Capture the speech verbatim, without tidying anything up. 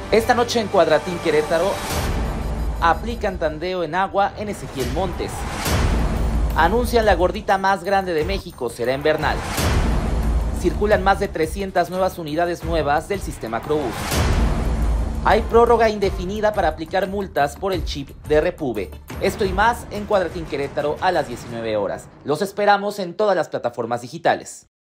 Esta noche en Cuadratín Querétaro aplican tandeo en agua en Ezequiel Montes. Anuncian la gordita más grande de México, será en Bernal. Circulan más de trescientas nuevas unidades nuevas del sistema Crobús. Hay prórroga indefinida para aplicar multas por el chip de Repube. Esto y más en Cuadratín Querétaro a las diecinueve horas. Los esperamos en todas las plataformas digitales.